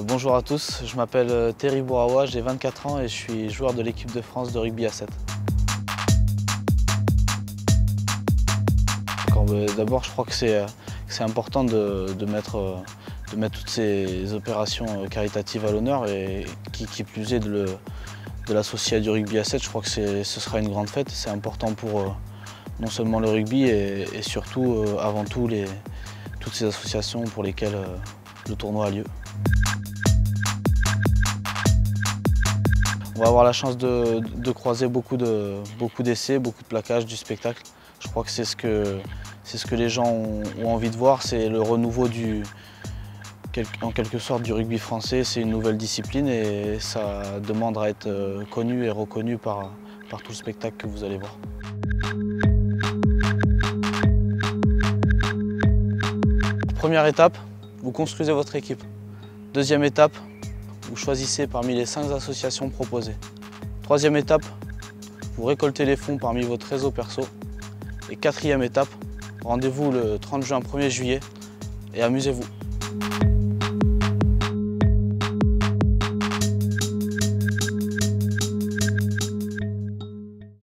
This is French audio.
Bonjour à tous, je m'appelle Terry Bourawa, j'ai 24 ans et je suis joueur de l'équipe de France de rugby à 7. D'abord, je crois que c'est important de mettre toutes ces opérations caritatives à l'honneur et qui plus est de l'associer à du rugby à 7. Je crois que ce sera une grande fête. C'est important pour non seulement le rugby et surtout, avant tout, toutes ces associations pour lesquelles le tournoi a lieu. On va avoir la chance de croiser beaucoup d'essais, beaucoup de plaquages, du spectacle. Je crois que c'est ce que les gens ont envie de voir, c'est le renouveau en quelque sorte du rugby français. C'est une nouvelle discipline et ça demande à être connu et reconnu par tout le spectacle que vous allez voir. Première étape, vous construisez votre équipe. Deuxième étape, vous choisissez parmi les 5 associations proposées. Troisième étape, vous récoltez les fonds parmi votre réseau perso. Et quatrième étape, rendez-vous le 30 juin, 1er juillet et amusez-vous.